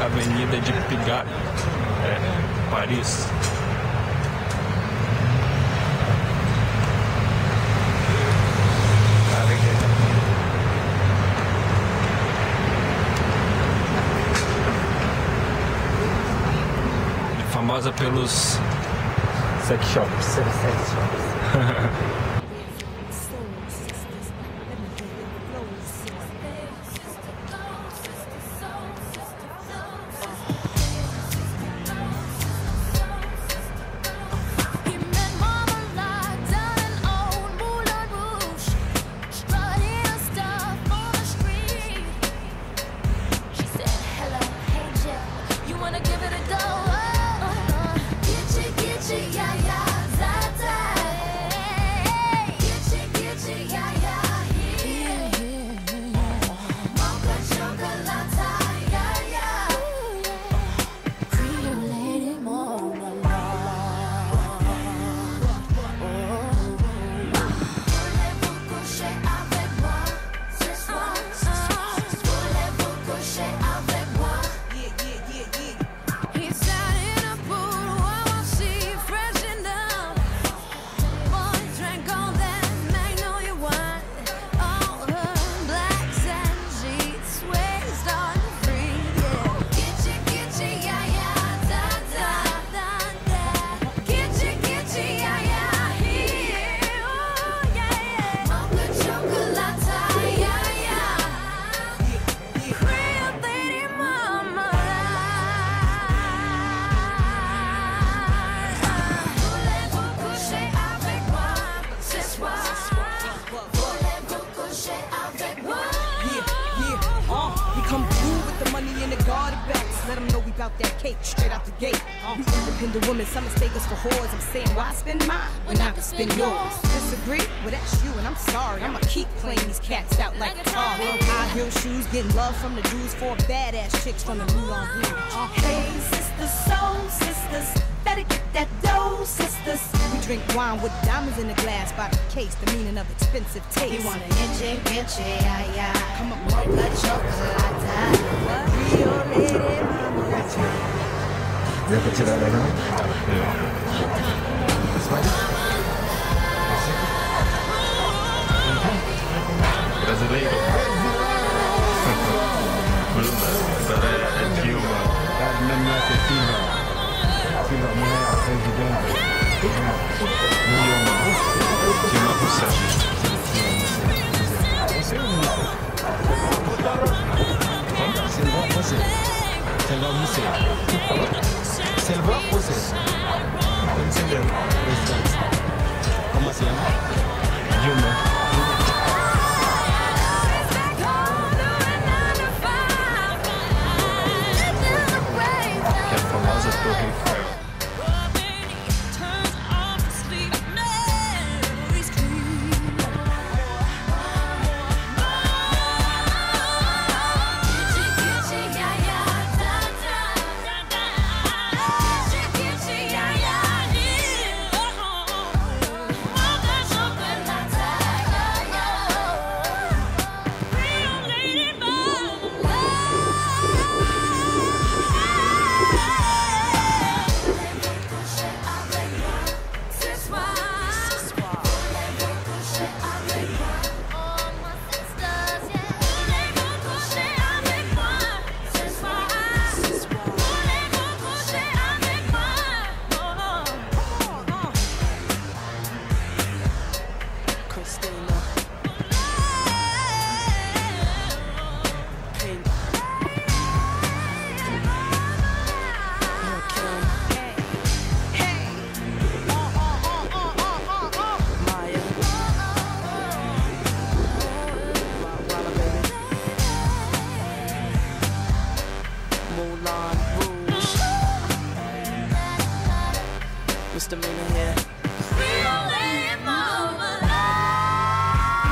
Avenida de Pigalle, Paris. É famosa pelos sex shops. Come through with the money in the garden bags. Let them know we bout that cake straight out the gate. We independent women, some mistake us for whores. I'm saying, why spend mine when I can spend yours? Disagree? Well, that's you, and I'm sorry. I'ma keep playing these cats out like guitar. High heel shoes, getting love from the dudes. 4 badass chicks from the Moulin Rouge. Hey, sisters, soul sisters, better get that dough, sisters. We drink wine with diamonds in the glass by the case, the meaning of expensive taste. You want an inche, yeah. Come up, Mocha chocolate. Rio lady mama. Deu pra tirar legal? Brasileiro. Bruna, agora é Dilma. Não é Silva. Silva não é a presidente. Dilma Rousseff. Você é o único. Silva você. Silva você. Silva você. Entendeu? Como se chama? Dilma. Que é a famosa Torre Eiffel. Misdemeanor here.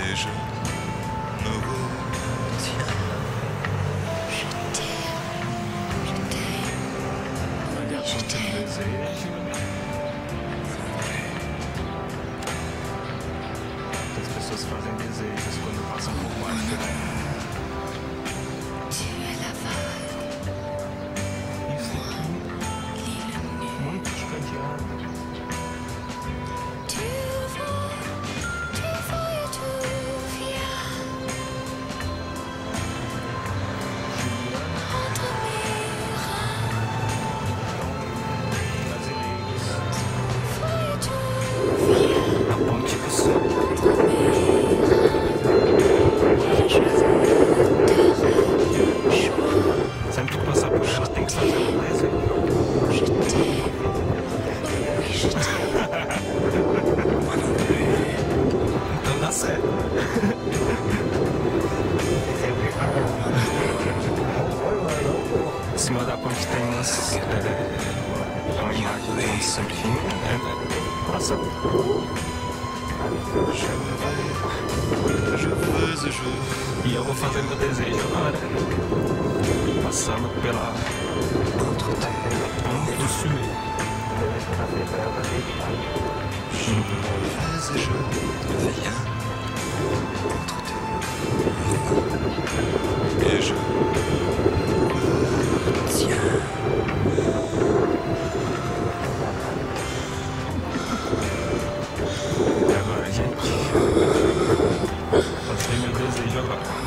et je me retiens. Olha quanto desejo. As pessoas fazem desejos quando passam por baixo, né? Isso aqui, muito escanteado. A ponte do sul. Sempre que passar por ela tem que fazer um desenho. Então dá certo. Em cima da ponte tem uma imagem de um santinho. Nossa. E eu vou fazer meu desejo agora. Passando pela ponte do sul. Je me lève et je viens entre tes mains et je me retiens. E agora, gente? Passei meu desejo agora.